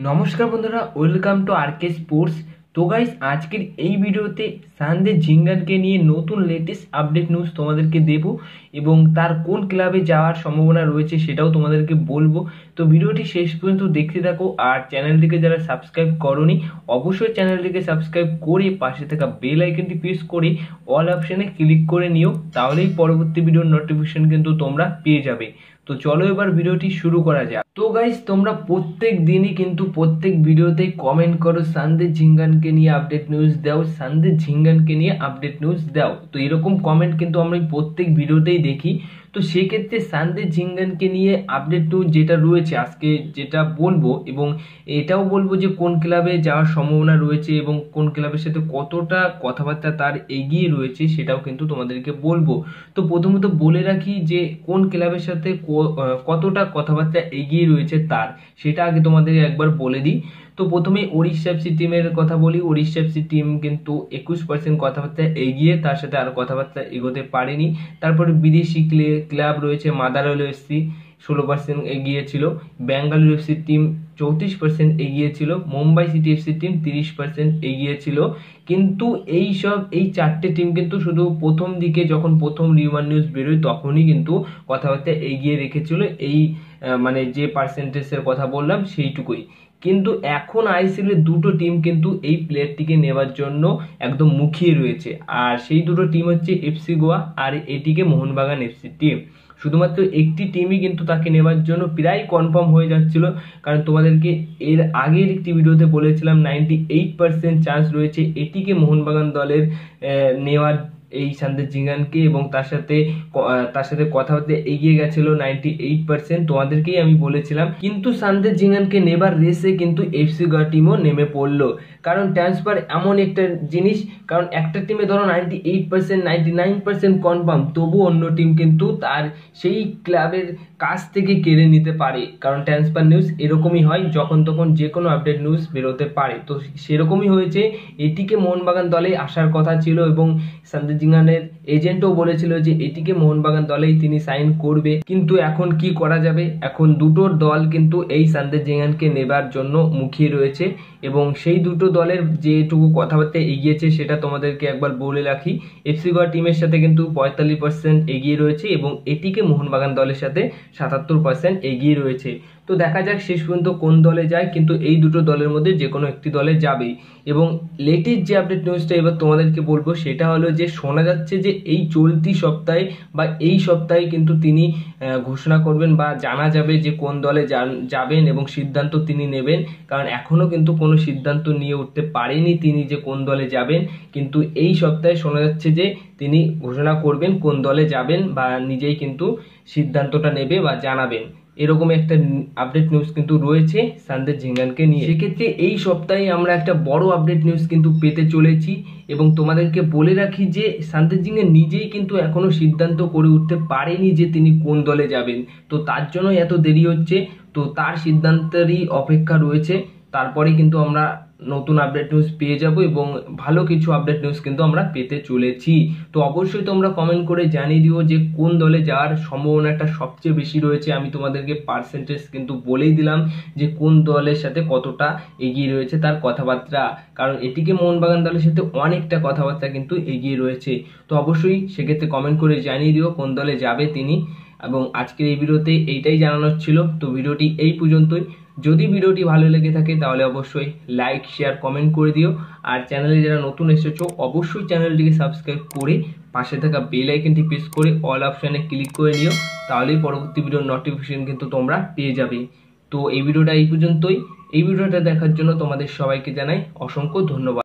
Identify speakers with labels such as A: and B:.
A: নমস্কার বন্ধুরা, welcome to RK sports. তো গাইস, আজকের এই ভিডিওতে সানদীপ ঝিঙ্গানকে নিয়ে নতুন লেটেস্ট আপডেট নিউজ তোমাদেরকে দেব এবং তার কোন ক্লাবে যাওয়ার সম্ভাবনা রয়েছে সেটাও তোমাদেরকে বলবো। তো ভিডিওটি শেষ পর্যন্ত দেখতে থাকো। আর চ্যানেলটিকে যারা সাবস্ক্রাইব করোনি, অবশ্যই চ্যানেলটিকে সাবস্ক্রাইব করে পাশে থাকা বেল আইকনটি প্রেস করে অল অপশানে ক্লিক করে নিও, তাহলেই পরবর্তী ভিডিওর নোটিফিকেশন কিন্তু তোমরা পেয়ে যাবে। তো চলো এবার ভিডিওটি শুরু করা যাক। তো গাইস, তোমরা প্রত্যেক দিনই কিন্তু প্রত্যেক ভিডিওতে কমেন্ট করো সানদীপ ঝিঙ্গানকে নিয়ে আপডেট নিউজ দাও, সানদীপ ঝিঙ্গানকে নিয়ে আপডেট নিউজ দাও। তো এরকম কমেন্ট কিন্তু আমরা প্রত্যেক ভিডিওতেই দেখি। তো সেক্ষেত্রে সানদীপ ঝিঙ্গানকে নিয়ে আপডেট নিউজ যেটা রয়েছে আজকে যেটা বলবো, এবং এটাও বলবো যে কোন ক্লাবে যাওয়ার সম্ভাবনা রয়েছে এবং কোন ক্লাবের সাথে কতটা কথাবার্তা তার এগিয়ে রয়েছে সেটাও কিন্তু তোমাদেরকে বলবো। তো প্রথমত বলে রাখি যে কোন ক্লাবের সাথে কতটা কথাবার্তা এগিয়ে রয়েছে তার, সেটা আগে তোমাদের একবার বলে দিই। তো প্রথমে ওড়িশা এফসি টিমের কথা বলি। ওড়িশা এফসি টিম কিন্তু 21% কথাবার্তা এগিয়ে, তার সাথে আর কথাবার্তা এগোতে পারেনি। তারপরে বিদেশি ক্লাব রয়েছে মাদারওয়াল এফসি, 16% এগিয়েছিল। বেঙ্গালুরু এফসি টিম 34% এগিয়েছিল। মুম্বাই সিটি এফসি টিম 30% এগিয়েছিল। কিন্তু এই চারটে টিম কিন্তু শুধু প্রথম দিকে যখন প্রথম রিউমার নিউজ বেরোয় তখনই কিন্তু কথাবার্তা এগিয়ে রেখেছিল, এই মানে যে পার্সেন্টেজের কথা বললাম সেইটুকুই। কিন্তু এখন আইসিএল দুটো টিম কিন্তু এই প্লেয়ারটিকে নেওয়ার জন্য একদম মুখিয়ে রয়েছে, আর সেই দুটো টিম হচ্ছে এফসি গোয়া আর এটিকে মোহনবাগান এফসি টিম। শুধুমাত্র একটি টিমই কিন্তু তাকে নেওয়ার জন্য প্রায় কনফার্ম হয়ে যাচ্ছিল, কারণ তোমাদেরকে এর আগের একটি ভিডিওতে বলেছিলাম 98% চান্স রয়েছে এটিকে মোহনবাগান দলের নেওয়ার, এই সানদীপ ঝিঙ্গানকে, এবং তার সাথে কথা হতে এগিয়ে গেছিল 98%। তোমাদেরকেই আমি বলেছিলাম। কিন্তু সানদীপ ঝিঙ্গানকে নেবার রেসে কিন্তু এফসি গোয়া টিমও নেমে পড়লো, কারণ ট্রান্সফার এমন একটা জিনিস, কারণ একটা টিমে ধরো 98% 99% কনফার্ম, তবু অন্য টিম কিন্তু তার সেই ক্লাবের কাছ থেকে কেড়ে নিতে পারে, কারণ ট্রান্সফার নিউজ এরকমই হয়, যখন তখন যে কোনো আপডেট নিউজ বেরোতে পারে। তো সেরকমই হয়েছে, এটিকে মোহনবাগান দলে আসার কথা ছিল এবং সানদীপ ঝিঙ্গানের এজেন্টও বলেছিল যে এটিকে মোহনবাগান দলেই তিনি সাইন করবে। কিন্তু এখন কি করা যাবে, এখন দুটো দল কিন্তু এই সানদীপ ঝিঙ্গানকে নেবার জন্য মুখিয়ে রয়েছে, এবং সেই দুটো দলের যেটুকু কথাবার্তা এগিয়েছে সেটা তোমাদেরকে একবার বলে রাখি। এফসি গোয়া টিমের সাথে কিন্তু 45% এগিয়ে রয়েছে এবং এটিকে মোহনবাগান দলের সাথে 77% এগিয়ে রয়েছে। তো দেখা যাক শেষ পর্যন্ত কোন দলে যায়, কিন্তু এই দুটো দলের মধ্যে যে কোনো একটি দলে যাবেই। এবং লেটেস্ট যে আপডেট নিউজটা এবার তোমাদেরকে বলবো সেটা হলো যে শোনা যাচ্ছে যে এই চলতি সপ্তাহে বা এই সপ্তাহে কিন্তু তিনি ঘোষণা করবেন বা জানা যাবে যে কোন দলে যাবেন এবং সিদ্ধান্ত তিনি নেবেন, কারণ এখনও কিন্তু কোনো সিদ্ধান্ত নিয়ে উঠতে পারেনি তিনি যে কোন দলে যাবেন। কিন্তু এই সপ্তাহে শোনা যাচ্ছে যে তিনি ঘোষণা করবেন কোন দলে যাবেন বা নিজেই কিন্তু সিদ্ধান্তটা নেবে বা জানাবেন। এরকম একটা আপডেট নিউজ কিন্তু রয়েছে সানদীপ ঝিঙ্গানকে নিয়ে। সেক্ষেত্রে এই সপ্তাহে আমরা একটা বড় আপডেট নিউজ কিন্তু পেতে চলেছি, এবং তোমাদেরকে বলে রাখি যে সানদীপ ঝিঙ্গান নিজেই কিন্তু এখনো সিদ্ধান্ত করে উঠতে পারেনি যে তিনি কোন দলে যাবেন। তো তার জন্য এত দেরি হচ্ছে, তো তার সিদ্ধান্তেরই অপেক্ষা রয়েছে। তারপরে কিন্তু আমরা নতুন আপডেট নিউজ পেয়ে যাব এবং ভালো কিছু আপডেট নিউজ কিন্তু আমরা পেতে চলেছি। তো অবশ্যই তোমরা কমেন্ট করে জানিয়ে দিও যে কোন দলে যাওয়ার সম্ভাবনাটা সবচেয়ে বেশি রয়েছে। আমি তোমাদেরকে পার্সেন্টেজ কিন্তু বলেই দিলাম যে কোন দলের সাথে কতটা এগিয়ে রয়েছে তার কথাবার্তা, কারণ এটিকে মোহনবাগান দলের সাথে অনেকটা কথাবার্তা কিন্তু এগিয়ে রয়েছে। তো অবশ্যই সেক্ষেত্রে কমেন্ট করে জানিয়ে দিও কোন দলে যাবে তিনি। এবং আজকের এই ভিডিওতে এইটাই জানানোর ছিল। তো ভিডিওটি এই পর্যন্তই। যদি ভিডিওটি ভালো লেগে থাকে তাহলে অবশ্যই লাইক শেয়ার কমেন্ট করে দিও, আর চ্যানেলে যারা নতুন এসেছো অবশ্যই চ্যানেলটিকে সাবস্ক্রাইব করে পাশে থাকা বেল আইকনটি প্রেস করে অল অপশানে ক্লিক করে নিও, তাহলেই পরবর্তী ভিডিওর নোটিফিকেশন কিন্তু তোমরা পেয়ে যাবে। তো এই ভিডিওটা এই পর্যন্তই। এই ভিডিওটা দেখার জন্য তোমাদের সবাইকে জানাই অসংখ্য ধন্যবাদ।